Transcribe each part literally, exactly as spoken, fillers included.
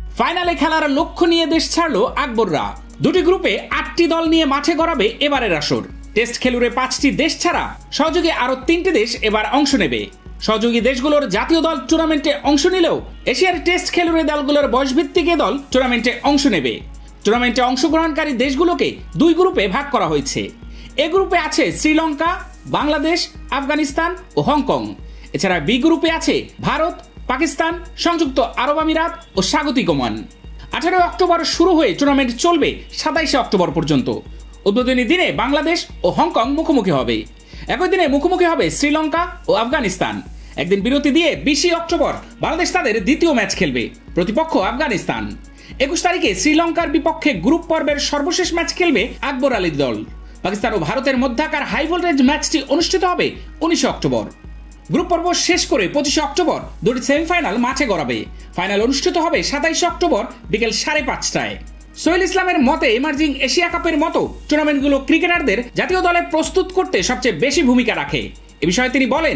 ফাইনালে খেলার লক্ষ্য নিয়ে দেশ ছাড়লো আকবররা। দুটি গ্রুপে আটটি দল নিয়ে মাঠে গড়াবে এবারের আসর। টেস্ট খেলুড়ে পাঁচটি দেশ ছাড়া সহযোগী আরো তিনটি দেশ এবার অংশ নেবে। সহযোগী দেশগুলোর জাতীয় দল টুর্নামেন্টে অংশ নিলেও এশিয়ার টেস্ট খেলুড়ে দলগুলোর বয়সভিত্তিক দল টুর্নামেন্টে অংশ নেবে। টুর্নামেন্টে অংশগ্রহণকারী দেশগুলোকে দুই গ্রুপে ভাগ করা হয়েছে। এ গ্রুপে আছে শ্রীলঙ্কা, বাংলাদেশ, আফগানিস্তান ও হংকং। এছাড়া বি গ্রুপে আছে ভারত, পাকিস্তান, সংযুক্ত আরব আমিরাত ও স্বাগতিক ওমান। আঠারোই অক্টোবর শুরু হয়ে টুর্নামেন্ট চলবে সাতাইশে অক্টোবর পর্যন্ত। উদ্বোধনী দিনে বাংলাদেশ ও হংকং মুখোমুখি হবে। একই দিনে মুখোমুখি হবে শ্রীলঙ্কা ও আফগানিস্তান। একদিন বিরতি দিয়ে বিশে অক্টোবর বাংলাদেশ তাদের দ্বিতীয় ম্যাচ খেলবে, প্রতিপক্ষ আফগানিস্তান। একুশ তারিখে শ্রীলঙ্কার বিপক্ষে গ্রুপ পর্বের সর্বশেষ ম্যাচ খেলবে আকবর আলীর দল। পাকিস্তান ও ভারতের মধ্যকার হাই ভোল্টেজ ম্যাচটি অনুষ্ঠিত হবে উনিশে অক্টোবর। গ্রুপ পর্ব শেষ করে পঁচিশে অক্টোবর দুটি সেমিফাইনাল মাঠে গড়াবে। ফাইনাল অনুষ্ঠিত হবে সাতাইশে অক্টোবর বিকেল সাড়ে পাঁচটায়। সোহেল ইসলামের মতে এমার্জিং এশিয়া কাপের মতো টুর্নামেন্টগুলো ক্রিকেটারদের জাতীয় দলে প্রস্তুত করতে সবচেয়ে বেশি ভূমিকা রাখে। এ বিষয়ে তিনি বলেন,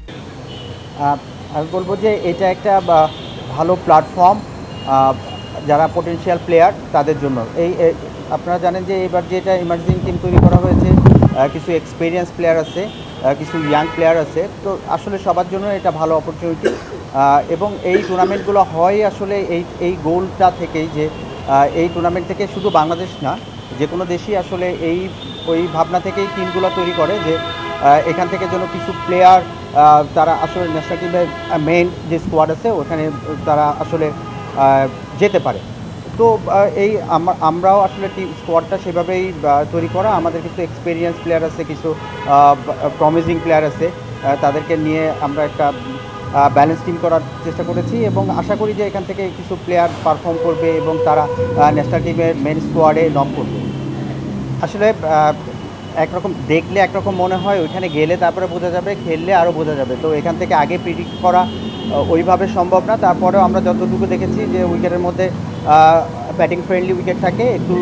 আমি বলবো যে এটা একটা ভালো প্ল্যাটফর্ম যারা পটেনশিয়াল প্লেয়ার তাদের জন্য। এই আপনারা জানেন যে এবার যেটা এমার্জিং টিম তৈরি করা হয়েছে, কিছু এক্সপিরিয়েন্স প্লেয়ার আছে, কিছু ইয়াং প্লেয়ার আছে, তো আসলে সবার জন্য এটা ভালো অপরচুনিটি। এবং এই টুর্নামেন্টগুলো হয় আসলে এই এই গোলটা থেকেই যে এই টুর্নামেন্ট থেকে শুধু বাংলাদেশ না, যে কোনো দেশই আসলে এই ওই ভাবনা থেকেই টিমগুলো তৈরি করে যে এখান থেকে যেন কিছু প্লেয়ার তারা আসলে ন্যাশনাল টিমের মেইন যে স্কোয়াড আছে ওখানে তারা আসলে যেতে পারে। তো এই আমরাও আসলে টিম স্কোয়াডটা সেভাবেই তৈরি করা। আমাদের কিছু এক্সপিরিয়েন্স প্লেয়ার আছে, কিছু প্রমিজিং প্লেয়ার আছে, তাদেরকে নিয়ে আমরা একটা ব্যালেন্স টিম করার চেষ্টা করেছি এবং আশা করি যে এখান থেকে কিছু প্লেয়ার পারফর্ম করবে এবং তারা ন্যাশনাল টিমের মেন স্কোয়াডে নক করবে। আসলে একরকম দেখলে একরকম মনে হয়, ওইখানে গেলে তারপরে বোঝা যাবে, খেললে আরও বোঝা যাবে। তো এখান থেকে আগে প্রিডিক্ট করা ওইভাবে সম্ভব না। তারপরেও আমরা যতটুকু দেখেছি যে উইকেটের মধ্যে ব্যাটিং ফ্রেন্ডলি উইকেট থাকে, একটু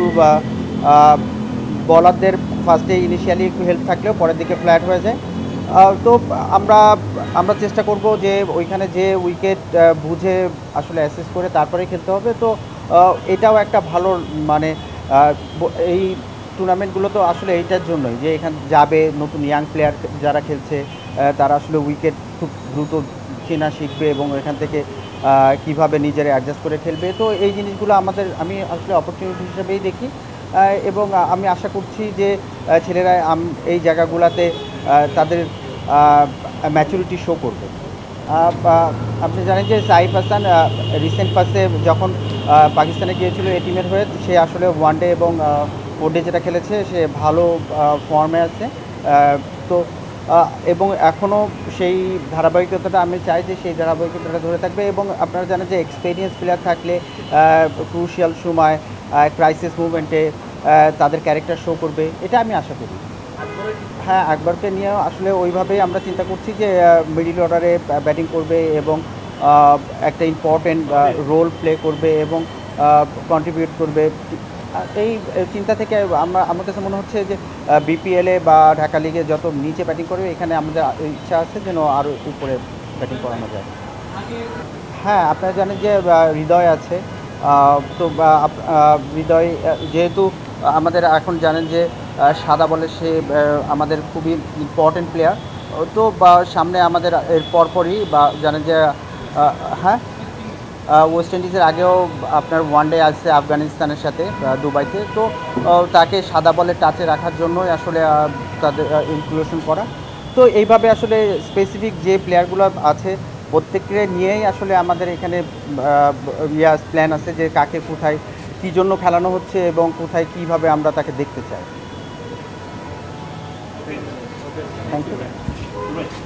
বলারদের ফার্স্টে ইনিশিয়ালি একটু হেল্প থাকলেও পরের দিকে ফ্ল্যাট হয়ে যায়। তো আমরা আমরা চেষ্টা করব যে ওইখানে যে উইকেট বুঝে আসলে অ্যাসেস করে তারপরে খেলতে হবে। তো এটাও একটা ভালো মানে এই টুর্নামেন্টগুলো তো আসলে এইটার জন্যই যে এখানে যাবে নতুন ইয়াং প্লেয়ার যারা খেলছে তারা আসলে উইকেট খুব দ্রুত চেনা শিখবে এবং এখান থেকে কিভাবে নিজেরা অ্যাডজাস্ট করে খেলবে। তো এই জিনিসগুলো আমাদের আমি আসলে অপরচুনিটি হিসেবেই দেখি এবং আমি আশা করছি যে ছেলেরা এই জায়গাগুলোতে তাদের ম্যাচুরিটি শো করবে। আপনি জানেন যে সাইফ হাসান রিসেন্ট পাসে যখন পাকিস্তানে গিয়েছিল এই টিমের হয়ে, সে আসলে ওয়ান ডে এবং ফোর ডে যেটা খেলেছে সে ভালো ফর্মে আছে। তো এবং এখনও সেই ধারাবাহিকতাটা আমি চাই যে সেই ধারাবাহিকতাটা ধরে থাকবে। এবং আপনারা জানেন যে এক্সপিরিয়েন্স প্লেয়ার থাকলে ক্রুশিয়াল সময় ক্রাইসিস মুভমেন্টে তাদের ক্যারেক্টার শো করবে, এটা আমি আশা করি। হ্যাঁ, আকবরকে নিয়ে আসলে ওইভাবেই আমরা চিন্তা করছি যে মিডল অর্ডারে ব্যাটিং করবে এবং একটা ইম্পর্টেন্ট রোল প্লে করবে এবং কন্ট্রিবিউট করবে। এই চিন্তা থেকে আমরা আমার কাছে মনে হচ্ছে যে বিপিএলে বা ঢাকা লিগে যত নিচে ব্যাটিং করবে এখানে আমাদের ইচ্ছা আছে যেন আরও উপরে ব্যাটিং করানো যায়। হ্যাঁ, আপনারা জানেন যে হৃদয় আছে। তো হৃদয় যেহেতু আমাদের এখন জানেন যে সাদা বলে সে আমাদের খুবই ইম্পর্টেন্ট প্লেয়ার। তো বা সামনে আমাদের এর পরপরই বা জানেন যে হ্যাঁ ওয়েস্ট ইন্ডিজের আগেও আপনার ওয়ানডে আসছে আফগানিস্তানের সাথে দুবাইতে। তো তাকে সাদা বলে টাচে রাখার জন্যই আসলে তাদের ইনক্লুশন করা। তো এইভাবে আসলে স্পেসিফিক যে প্লেয়ারগুলো আছে প্রত্যেককে নিয়েই আসলে আমাদের এখানে ইয়া প্ল্যান আছে যে কাকে কোথায় কী জন্য খেলানো হচ্ছে এবং কোথায় কীভাবে আমরা তাকে দেখতে চাই। Thank you.